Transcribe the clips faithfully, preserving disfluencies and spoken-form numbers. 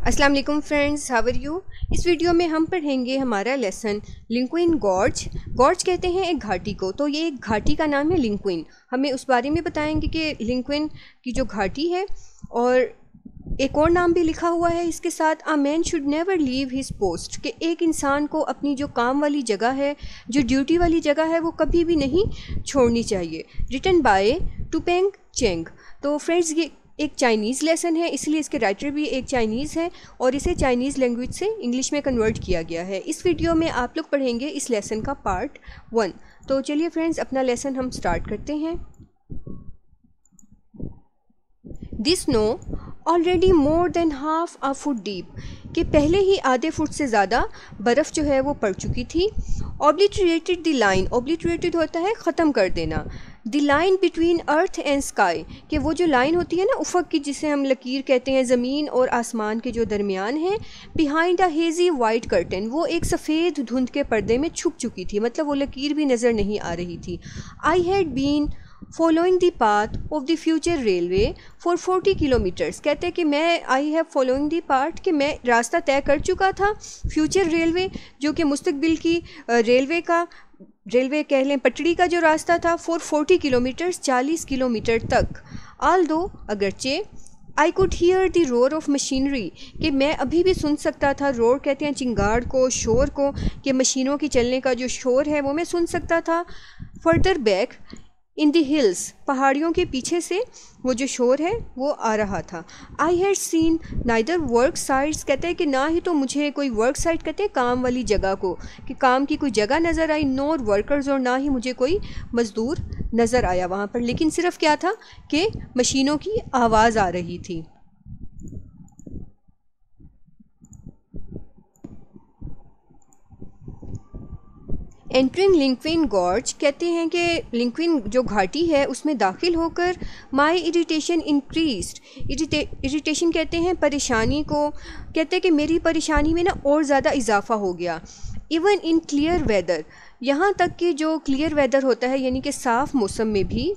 अस्सलाम वालेकुम friends, how are you. इस वीडियो में हम पढ़ेंगे हमारा लेसन लिंक्विन गॉर्ज। गॉर्ज कहते हैं एक घाटी को, तो ये एक घाटी का नाम है लिंक्विन। हमें उस बारे में बताएंगे कि लिंक्विन की जो घाटी है, और एक और नाम भी लिखा हुआ है इसके साथ, a man should never leave his post, कि एक इंसान को अपनी जो काम वाली जगह है, जो ड्यूटी वाली जगह है, वो कभी भी नहीं छोड़नी चाहिए। Written by Tu Peng Cheng. तो फ्रेंड्स, ये एक चाइनीज़ लेसन है, इसलिए इसके राइटर भी एक चाइनीज़ है और इसे चाइनीज़ लैंग्वेज से इंग्लिश में कन्वर्ट किया गया है। इस वीडियो में आप लोग पढ़ेंगे इस लेसन का पार्ट वन। तो चलिए फ्रेंड्स, अपना लेसन हम स्टार्ट करते हैं। This snow already more than half a foot deep, कि पहले ही आधे फुट से ज़्यादा बर्फ़ जो है वो पड़ चुकी थी। ऑब्लिटरेटेड द लाइन, ऑब्लिटरेटेड होता है ख़त्म कर देना, the line between earth and sky, कि वो जो लाइन होती है ना उफ़क़ की, जिसे हम लकीर कहते हैं, ज़मीन और आसमान के जो दरमियान है। Behind a hazy white curtain, वो एक सफ़ेद धुंध के पर्दे में छुप चुकी थी, मतलब वो लकीर भी नज़र नहीं आ रही थी। I had been following the path of the future railway for forty kilometres, कहते हैं कि मैं I have following the path, कि मैं रास्ता तय कर चुका था फ्यूचर रेलवे, जो कि मुस्तकबिल की रेलवे का, रेलवे कह लें पटड़ी का जो रास्ता था, फॉर फोर्टी किलोमीटर्स, चालीस किलोमीटर तक। आल दो, अगरचे, I could hear the roar of machinery, कि मैं अभी भी सुन सकता था, रोर कहते हैं चिंगाड़ को, शोर को, कि मशीनों की चलने का जो शोर है वो मैं सुन सकता था। Further back in the hills, पहाड़ियों के पीछे से वो जो शोर है वो आ रहा था। I had seen neither work sites, कहते हैं कि ना ही तो मुझे कोई वर्क साइट, कहते हैं काम वाली जगह को, कि काम की कोई जगह नज़र आई, नोर वर्कर्स, और ना ही मुझे कोई मज़दूर नज़र आया वहाँ पर, लेकिन सिर्फ क्या था कि मशीनों की आवाज़ आ रही थी। एंट्रिंग लिंक्विन गॉर्ज, कहते हैं कि लिंक्विन जो घाटी है उसमें दाखिल होकर माई इरिटेशन इंक्रीज्ड, इरिटेशन कहते हैं परेशानी को, कहते हैं कि मेरी परेशानी में ना और ज़्यादा इजाफा हो गया। इवन इन क्लियर वेदर, यहाँ तक कि जो क्लियर वेदर होता है यानी कि साफ़ मौसम में भी।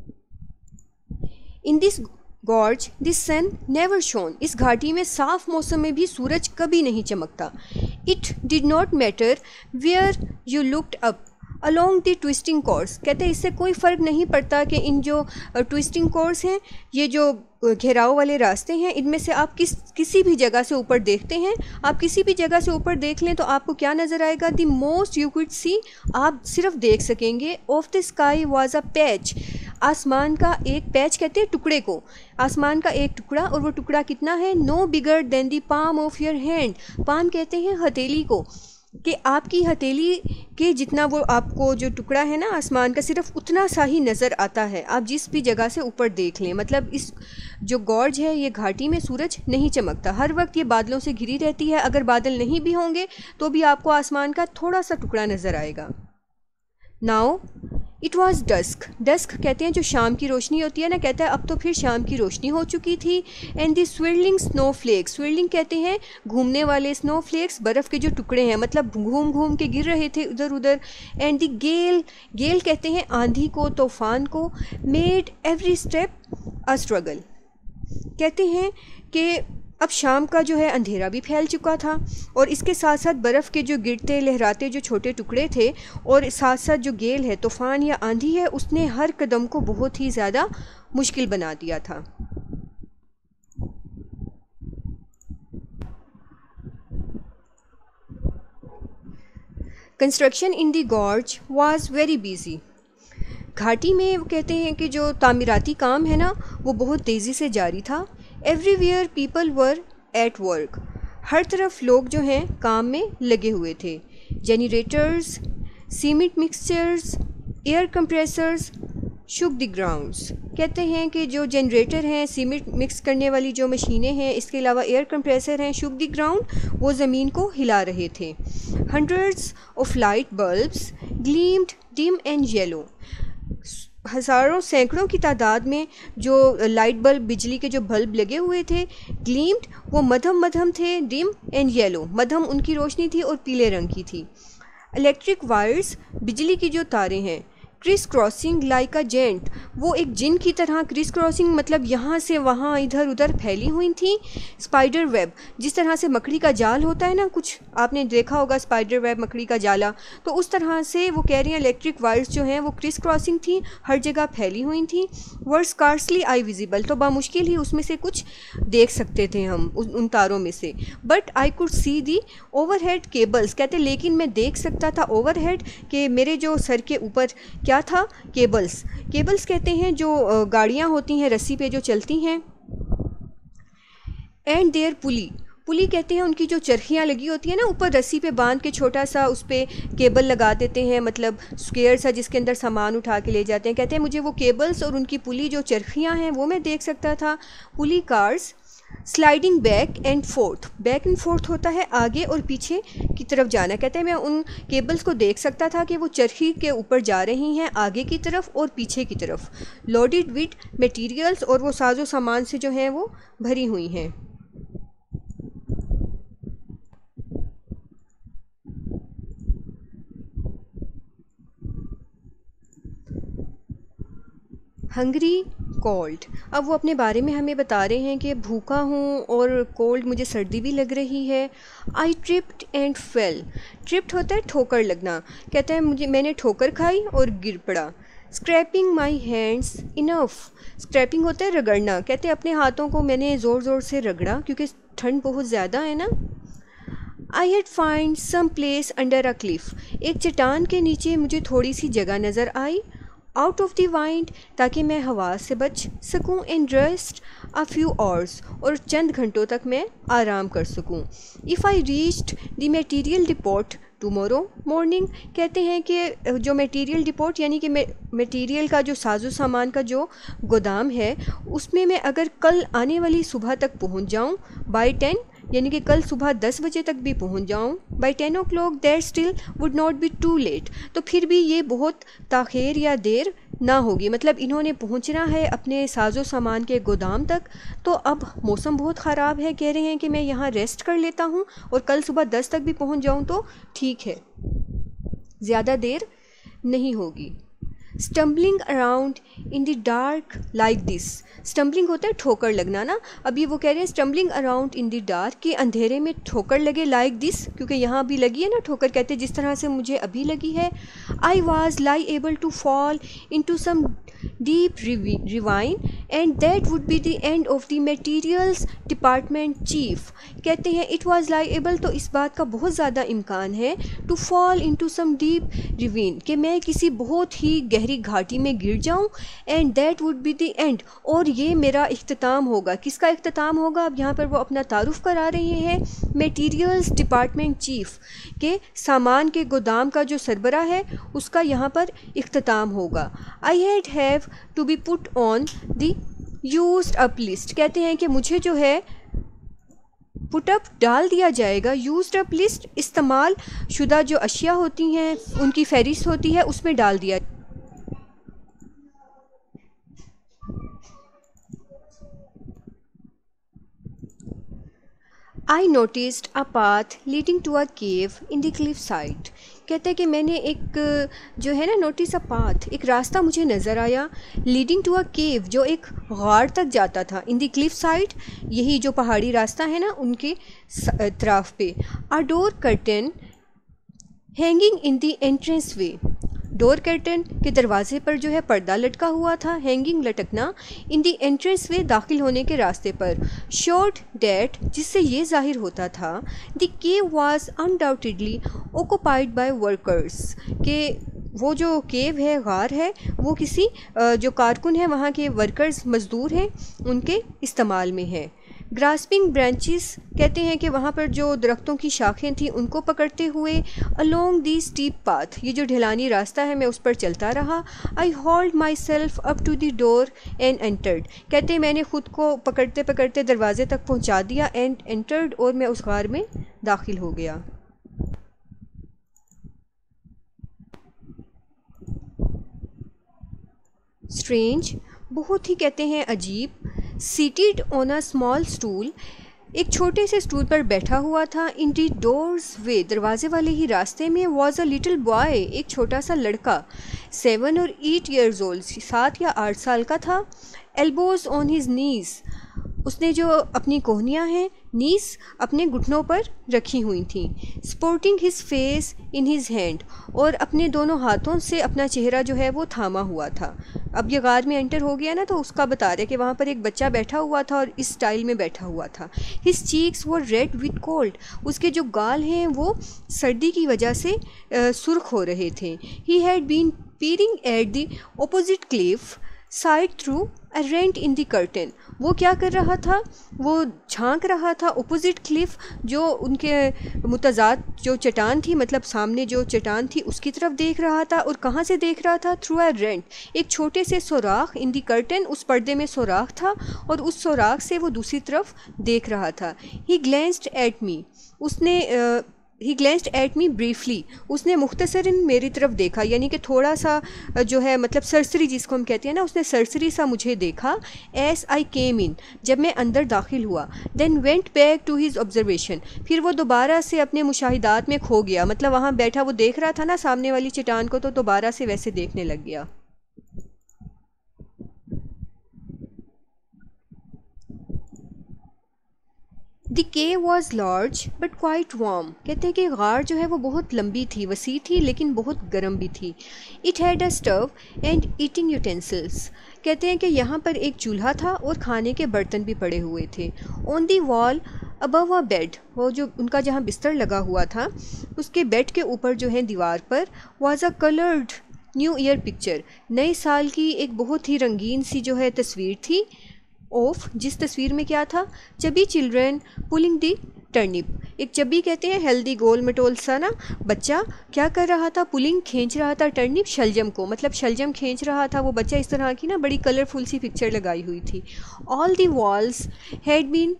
In this gorge this sun never shone, इस घाटी में साफ़ मौसम में भी सूरज कभी नहीं चमकता। It did not matter where you looked up along the twisting course, कहते हैं इससे कोई फ़र्क नहीं पड़ता कि इन जो ट्विस्टिंग कोर्स हैं, ये जो घेराव वाले रास्ते हैं, इनमें से आप किस किसी भी जगह से ऊपर देखते हैं, आप किसी भी जगह से ऊपर देख लें तो आपको क्या नज़र आएगा, the most you could see, आप सिर्फ देख सकेंगे, of the sky was a patch, आसमान का एक पैच, कहते हैं टुकड़े को, आसमान का एक टुकड़ा, और वो टुकड़ा कितना है, no bigger than the palm of your hand, palm कहते हैं हथेली को, कि आपकी हथेली के जितना वो आपको जो टुकड़ा है ना आसमान का, सिर्फ उतना सा ही नज़र आता है, आप जिस भी जगह से ऊपर देख लें। मतलब इस जो गॉर्ज है, ये घाटी में सूरज नहीं चमकता, हर वक्त ये बादलों से घिरी रहती है, अगर बादल नहीं भी होंगे तो भी आपको आसमान का थोड़ा सा टुकड़ा नज़र आएगा। Now it was dusk, dusk कहते हैं जो शाम की रोशनी होती है ना, कहता है अब तो फिर शाम की रोशनी हो चुकी थी। And the swirling snowflakes, swirling कहते हैं घूमने वाले, स्नो फ्लेक्स बर्फ़ के जो टुकड़े हैं, मतलब घूम घूम के गिर रहे थे उधर उधर। एंड दी गेल, गेल कहते हैं आंधी को, तूफ़ान को। Made every step a struggle, कहते हैं कि अब शाम का जो है अंधेरा भी फैल चुका था, और इसके साथ साथ बर्फ़ के जो गिरते लहराते जो छोटे टुकड़े थे, और साथ साथ जो गेल है, तूफ़ान या आंधी है, उसने हर कदम को बहुत ही ज़्यादा मुश्किल बना दिया था। Construction in the gorge was very busy, घाटी में कहते हैं कि जो तामीराती काम है ना वो बहुत तेज़ी से जारी था। Everywhere people were at work, हर तरफ लोग जो हैं काम में लगे हुए थे। Generators, cement mixtures, air compressors shook the grounds, कहते हैं कि जो जनरेटर हैं, सीमेंट मिक्स करने वाली जो मशीनें हैं, इसके अलावा एयर कंप्रेसर हैं, शुक द ग्राउंड, वो ज़मीन को हिला रहे थे। Hundreds of light bulbs gleamed dim and yellow, हज़ारों सैकड़ों की तादाद में जो लाइट बल्ब, बिजली के जो बल्ब लगे हुए थे, ग्लीम्ड, वो मध्यम मध्यम थे, डिम एंड येलो, मध्यम उनकी रोशनी थी और पीले रंग की थी। इलेक्ट्रिक वायर्स, बिजली की जो तारें हैं, crisscrossing like a gent, वो एक जिन की तरह क्रिस क्रॉसिंग मतलब यहाँ से वहाँ इधर उधर फैली हुई थी। स्पाइडर वेब, जिस तरह से मकड़ी का जाल होता है ना, कुछ आपने देखा होगा स्पाइडर वेब मकड़ी का जाला, तो उस तरह से वो कह रही हैं इलेक्ट्रिक वायर्स जो हैं वो क्रिस क्रॉसिंग थी, हर जगह फैली हुई थी। वर स्कार्सली आई विजिबल, तो बामुश्किल ही उसमें से कुछ देख सकते थे हम उन, उन तारों में से। But I could see the overhead cables, कहते लेकिन मैं देख सकता था ओवरहेड के मेरे जो सर के ऊपर क्या था, केबल्स। केबल्स कहते हैं जो गाड़ियाँ होती हैं रस्सी पे जो चलती हैं। एंड देयर पुली, पुली कहते हैं उनकी जो चरखियाँ लगी होती हैं ना ऊपर रस्सी पे बांध के, छोटा सा उस पर केबल लगा देते हैं, मतलब स्क्वेयर सा जिसके अंदर सामान उठा के ले जाते हैं। कहते हैं मुझे वो केबल्स और उनकी पुली जो चरखियाँ हैं वो मैं देख सकता था। Pulley cars sliding back and forth, back and forth होता है आगे और पीछे की तरफ जाना। कहते हैं मैं उन केबल्स को देख सकता था कि वो चरखी के ऊपर जा रही हैं आगे की तरफ और पीछे की तरफ। लोडेड विद मटेरियल्स, और वो साजो सामान से जो हैं वो भरी हुई हैं। हंग्री कोल्ड, अब वो अपने बारे में हमें बता रहे हैं कि भूखा हूँ और कोल्ड, मुझे सर्दी भी लग रही है। I tripped and fell, tripped होता है ठोकर लगना, कहते हैं मुझे मैंने ठोकर खाई और गिर पड़ा। Scraping my hands enough, scraping होता है रगड़ना, कहते हैं अपने हाथों को मैंने ज़ोर ज़ोर से रगड़ा क्योंकि ठंड बहुत ज़्यादा है ना। I had find some place under a cliff, एक चट्टान के नीचे मुझे थोड़ी सी जगह नज़र आई। आउट ऑफ द वाइंड, ताकि मैं हवा से बच सकूं। And rest a few hours, और चंद घंटों तक मैं आराम कर सकूं। If I reached the material depot tomorrow morning, कहते हैं कि जो मटेरियल डिपोट यानी कि मटेरियल का जो साजो सामान का जो गोदाम है उसमें मैं अगर कल आने वाली सुबह तक पहुंच जाऊं, बाय टेन, यानी कि कल सुबह दस बजे तक भी पहुंच जाऊं, by ten o'clock that still would not be too late, तो फिर भी ये बहुत ताख़ीर या देर ना होगी। मतलब इन्होंने पहुंचना है अपने साजो सामान के गोदाम तक, तो अब मौसम बहुत ख़राब है, कह रहे हैं कि मैं यहाँ रेस्ट कर लेता हूँ और कल सुबह दस तक भी पहुँच जाऊँ तो ठीक है, ज़्यादा देर नहीं होगी। Stumbling around in the dark like this, stumbling होता है ठोकर लगना ना, अभी वो कह रहे हैं stumbling around in the dark, कि अंधेरे में ठोकर लगे, लाइक दिस, क्योंकि यहाँ अभी लगी है ना ठोकर, कहते हैं जिस तरह से मुझे अभी लगी है। I was liable to fall in to some deep ravine and that would be the end of the materials department chief, कहते हैं इट वॉज लाई एबल, तो इस बात का बहुत ज़्यादा इम्कान है, to fall in to some deep ravine, कि मैं किसी बहुत ही गहरी घाटी में गिर जाऊं, and that would be the end, और ये मेरा इख्तिताम होगा। किसका इख्तिताम होगा? अब यहाँ पर वो अपना तारुफ करा रहे हैं मटीरियल्स डिपार्टमेंट चीफ, के सामान के गोदाम का जो सरबरा है उसका यहाँ पर इख्तिताम होगा। I had have to be put on the used up list, कहते हैं कि मुझे जो है पुटअप डाल दिया जाएगा। यूज्ड अप लिस्ट, इस्तेमाल शुदा जो अशिया होती हैं उनकी फहरिस्त होती है, उसमें डाल दिया। I noticed a path leading to a cave in the cliff side, कहते हैं कि मैंने एक जो है ना नोटिस अ पाथ, एक रास्ता मुझे नज़र आया, लीडिंग टू अ केव, जो एक गार तक जाता था, इन द क्लिफ साइड, यही जो पहाड़ी रास्ता है ना उनके तरफ पे। A door curtain hanging in the entrance way, door curtain के दरवाजे पर जो है पर्दा लटका हुआ था, हैंगिंग लटकना, इन दी एंट्रेंस वे दाखिल होने के रास्ते पर। शोर्ड डैट, जिससे ये जाहिर होता था the cave was undoubtedly occupied by workers, के वो जो केव है, गार है, वो किसी जो कारकुन है वहाँ के वर्कर्स मज़दूर हैं उनके इस्तेमाल में है। ग्रास्पिंग ब्रांचेस, कहते हैं कि वहाँ पर जो दरख्तों की शाखें थी उनको पकड़ते हुए, अलोंग दी स्टीप पाथ, ये जो ढलानी रास्ता है मैं उस पर चलता रहा। I hold myself up to the door and entered, कहते हैं मैंने ख़ुद को पकड़ते पकड़ते दरवाजे तक पहुँचा दिया, एंड एंटर्ड, और मैं उस गार में दाखिल हो गया। स्ट्रेंज, बहुत ही कहते हैं अजीब। Seated on a small stool एक छोटे से स्टूल पर बैठा हुआ था। इन दी डोर्स वे, दरवाजे वाले ही रास्ते में, वॉज अ लिटिल बॉय, एक छोटा सा लड़का, सेवन और एट ईयर्स ओल्ड, सात या आठ साल का था। एल्बोज ऑन हिज नीज, उसने जो अपनी कोहनियाँ हैं नीस अपने घुटनों पर रखी हुई थी। Sporting his face in his hand, और अपने दोनों हाथों से अपना चेहरा जो है वो थामा हुआ था। अब ये गार में एंटर हो गया ना, तो उसका बता रहे कि वहाँ पर एक बच्चा बैठा हुआ था और इस स्टाइल में बैठा हुआ था। His cheeks were red with cold, उसके जो गाल हैं वो सर्दी की वजह से आ, सुर्ख हो रहे थे। He had been peering at the opposite cliff side through a rent in the curtain, वो क्या कर रहा था, वो झांक रहा था अपोजिट क्लिफ, जो उनके मुतजाद जो चट्टान थी, मतलब सामने जो चट्टान थी उसकी तरफ देख रहा था। और कहाँ से देख रहा था, थ्रू अ रेंट, एक छोटे से सुराख इन दी कर्टन, उस पर्दे में सुराख था और उस सुराख से वो दूसरी तरफ देख रहा था। ही ग्लेंस्ड एट मी, उसने uh, he glanced at me briefly, उसने मुख्तसरन मेरी तरफ देखा, यानी कि थोड़ा सा जो है मतलब सरसरी जिसको हम कहते हैं ना, उसने सरसरी सा मुझे देखा। एस आई केम इन, जब मैं अंदर दाखिल हुआ। Then went back to his observation, फिर वो दोबारा से अपने मुशाहिदात में खो गया, मतलब वहाँ बैठा वो देख रहा था ना सामने वाली चट्टान को, तो दोबारा से वैसे देखने लग गया। The cave was large but quite warm, कहते हैं कि गार जो है वो बहुत लंबी थी, वसी थी, लेकिन बहुत गर्म भी थी। It had a stove and eating utensils, कहते हैं कि यहाँ पर एक चूल्हा था और खाने के बर्तन भी पड़े हुए थे। On the wall above a bed, वो जो उनका जहाँ बिस्तर लगा हुआ था उसके बेड के ऊपर जो है दीवार पर, was a coloured New Year picture, नए साल की एक बहुत ही रंगीन सी जो है तस्वीर थी। ऑफ, जिस तस्वीर में क्या था, chubby children pulling the turnip, एक चबी कहते हैं हेल्दी गोल मटोल सा ना बच्चा क्या कर रहा था, पुलिंग खींच रहा था, टर्निप शलजम को, मतलब शलजम खींच रहा था वो बच्चा। इस तरह की ना बड़ी कलरफुल सी पिक्चर लगाई हुई थी। All the walls had been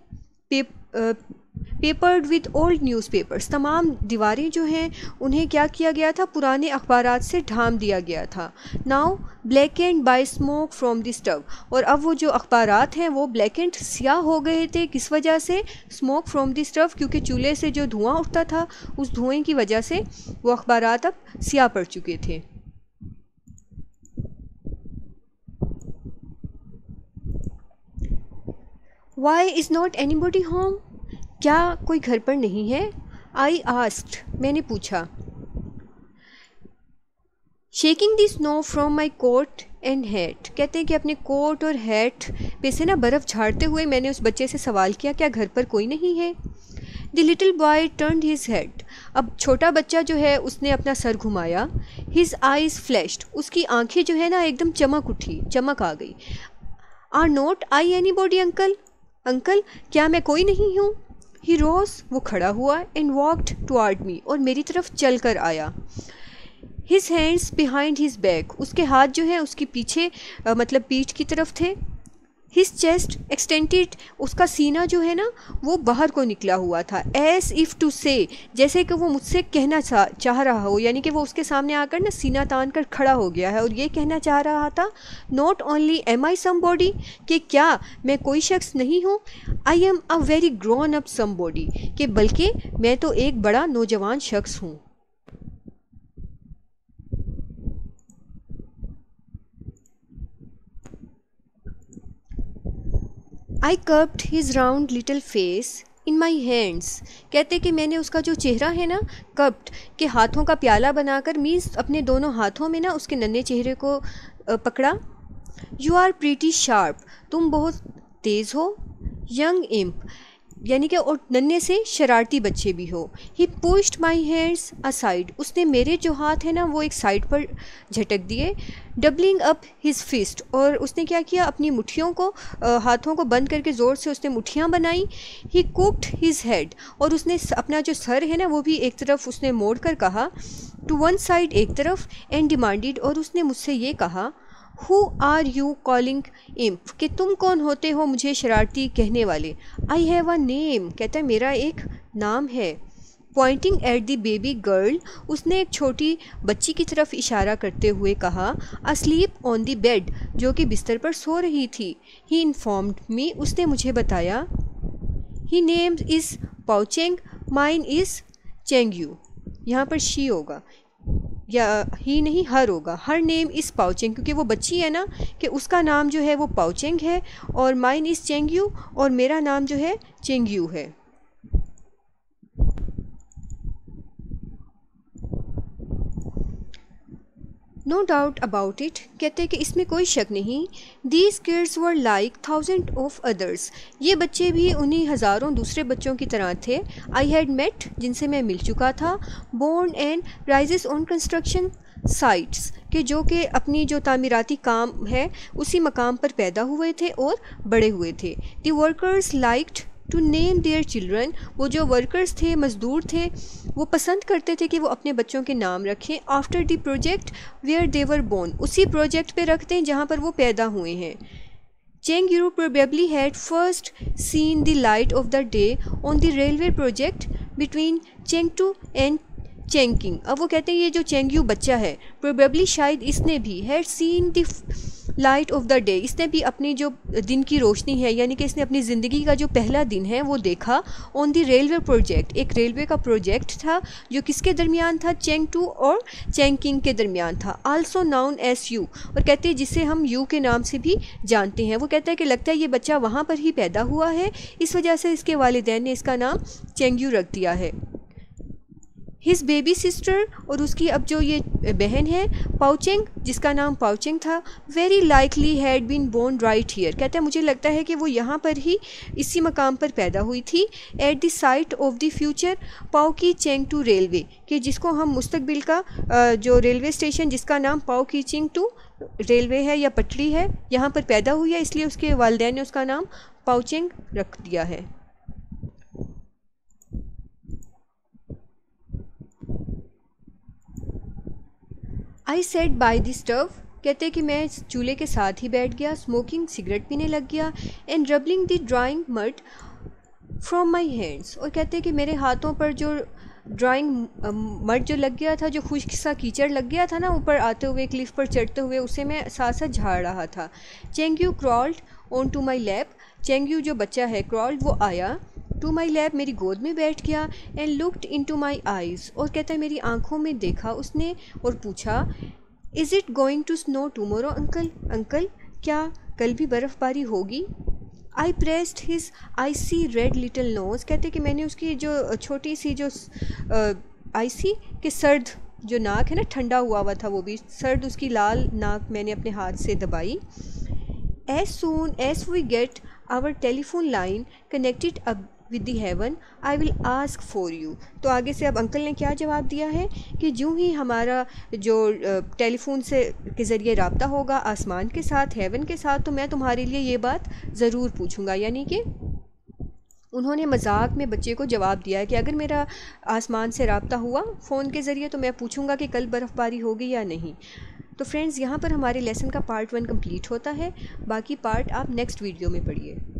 papered with old newspapers, तमाम दीवारें जो हैं उन्हें क्या किया गया था, पुराने अखबारात से ढाम दिया गया था। Now black and by smoke from the stove, और अब वो जो अखबारात हैं वो ब्लैक एंड स्याह हो गए थे, किस वजह से, स्मोक फ्रॉम द स्टव, क्योंकि चूल्हे से जो धुआं उठता था उस धुएं की वजह से वो अखबारात अब स्याह पड़ चुके थे। Why is not anybody home, क्या कोई घर पर नहीं है। आई आस्क्ड, मैंने पूछा। Shaking the snow from my coat and hat, कहते हैं कि अपने कोट और हैट पे से ना बर्फ़ झाड़ते हुए मैंने उस बच्चे से सवाल किया, क्या घर पर कोई नहीं है। The little boy turned his head, अब छोटा बच्चा जो है उसने अपना सर घुमाया। हिज आइज़ फ्लैश्ड, उसकी आंखें जो है ना एकदम चमक उठी, चमक आ गई। Are not I anybody uncle, uncle क्या मैं कोई नहीं हूँ। ही रोज, वो खड़ा हुआ, एंड वॉकड टुवर्ड मी, और मेरी तरफ चल कर आया। His hands behind his back, उसके हाथ जो है उसके पीछे आ, मतलब पीठ की तरफ थे। हिज चेस्ट एक्सटेंडेड, उसका सीना जो है ना वो बाहर को निकला हुआ था। एज इफ़ टू से, जैसे कि वो मुझसे कहना चा, चाह रहा हो, यानी कि वो उसके सामने आकर ना सीना तान कर खड़ा हो गया है और ये कहना चाह रहा था, not only am I somebody, कि क्या मैं कोई शख्स नहीं हूँ, I am a very grown up somebody, कि बल्कि मैं तो एक बड़ा नौजवान शख्स हूँ। I curved his round little face in my hands, कहते कि मैंने उसका जो चेहरा है ना कर्व्ड, के हाथों का प्याला बनाकर, मीन्स अपने दोनों हाथों में ना उसके नन्हे चेहरे को पकड़ा। यू आर प्रीटी शार्प, तुम बहुत तेज़ हो। यंग इम्प, यानी कि और नन्हे से शरारती बच्चे भी हो। He pushed my hands aside, उसने मेरे जो हाथ हैं ना वो एक साइड पर झटक दिए। डबलिंग अप हिज फिस्ट, और उसने क्या किया, अपनी मुट्ठियों को, हाथों को बंद करके ज़ोर से उसने मुट्ठियाँ बनाई। ही कुक्ड हिज हेड, और उसने अपना जो सर है ना वो भी एक तरफ उसने मोड़ कर कहा, टू वन साइड, एक तरफ, एंड डिमांडेड, और उसने मुझसे ये कहा, who are you calling imp, कि तुम कौन होते हो मुझे शरारती कहने वाले। आई हैव अ नेम, कहता है मेरा एक नाम है। Pointing at the baby girl, उसने एक छोटी बच्ची की तरफ इशारा करते हुए कहा, अस्लीप ऑन द बेड, जो कि बिस्तर पर सो रही थी। ही इन्फॉर्म्ड मी, उसने मुझे बताया। He name is Paocheng, mine is Chengyu. यहाँ पर शी होगा या ही नहीं हर होगा। हर नेम इज़ पाओचेंग, क्योंकि वो बच्ची है ना, कि उसका नाम जो है वो पाओचेंग है, और माइन इज़ चेंगयू, और मेरा नाम जो है चेंगयू है। नो डाउट अबाउट इट, कहते हैं कि इसमें कोई शक नहीं। These kids were like thousand of others, ये बच्चे भी उन्हीं हज़ारों दूसरे बच्चों की तरह थे। आई हैड मेट, जिनसे मैं मिल चुका था। Born and raised on construction sites, के जो कि अपनी जो तामीराती काम है उसी मकाम पर पैदा हुए थे और बड़े हुए थे। The workers liked to name their children, वो जो वर्कर्स थे, मज़दूर थे, वो पसंद करते थे कि वो अपने बच्चों के नाम रखें after the project where they were born, उसी प्रोजेक्ट पे रखते हैं जहाँ पर वो पैदा हुए हैं। Chengyu probably had first seen the light of the day on the railway project between Chengdu and Chongqing. अब वो कहते हैं ये जो चेंगयू बच्चा है, प्रोबेबली शायद इसने भी had seen the light of the day, इसने भी अपनी जो दिन की रोशनी है, यानी कि इसने अपनी ज़िंदगी का जो पहला दिन है वो देखा ऑन द रेलवे प्रोजेक्ट, एक रेलवे का प्रोजेक्ट था जो किसके दरमियान था, चेंगटू और चेंकिंग के दरमियान था। आल्सो नाउन एस यू, और कहते हैं जिसे हम यू के नाम से भी जानते हैं। वो कहता है कि लगता है ये बच्चा वहाँ पर ही पैदा हुआ है, इस वजह से इसके वालिदैन ने इसका नाम चेंगयू रख दिया है। हिज बेबी सिस्टर, और उसकी अब जो ये बहन है पाओचेंग, जिसका नाम पाओचेंग था, very likely had been born right here, कहता है मुझे लगता है कि वो यहाँ पर ही इसी मकाम पर पैदा हुई थी। At the site of the future Bao की चेंग टू रेलवे, कि जिसको हम मुस्तकबिल का जो रेलवे स्टेशन जिसका नाम पाओ की चेंग टू रेलवे है या पटरी है, यहाँ पर पैदा हुई है, इसलिए उसके वालिदैन ने उसका नाम पाओचेंग रख दिया है। I sat by the stove, कहते हैं कि मैं चूल्हे के साथ ही बैठ गया, स्मोकिंग सिगरेट पीने लग गया, and rubbing the drying mud from my hands, और कहते हैं कि मेरे हाथों पर जो ड्राइंग मड जो लग गया था, जो खुश्क सा कीचड़ लग गया था ना ऊपर आते हुए, क्लिफ पर चढ़ते हुए, उसे मैं साथ साथ झाड़ रहा था। Chengyu crawled onto my lap, Chengyu जो बच्चा है क्रॉल्ड वो आया, टू माई लैप मेरी गोद में बैठ गया, and looked into my eyes, और कहता है मेरी आँखों में देखा उसने और पूछा, is it going to snow tomorrow uncle, uncle क्या कल भी बर्फ़बारी होगी। I pressed his icy red little nose, कहते कि मैंने उसकी जो छोटी सी जो आईसी के सर्द जो नाक है ना, ठंडा हुआ हुआ था वो भी, सर्द उसकी लाल नाक मैंने अपने हाथ से दबाई। As soon as we get our telephone line connected up with the heaven I will ask for you, तो आगे से अब अंकल ने क्या जवाब दिया है कि जो ही हमारा जो टेलीफोन से के ज़रिए रब्ता होगा आसमान के साथ, हेवन के साथ, तो मैं तुम्हारे लिए ये बात ज़रूर पूछूंगा। यानी कि उन्होंने मजाक में बच्चे को जवाब दिया है कि अगर मेरा आसमान से रब्ता हुआ फ़ोन के ज़रिए तो मैं पूछूंगा कि कल बर्फ़बारी होगी या नहीं। तो फ्रेंड्स, यहाँ पर हमारे लेसन का पार्ट वन कंप्लीट होता है, बाकी पार्ट आप नेक्स्ट वीडियो में पढ़िए।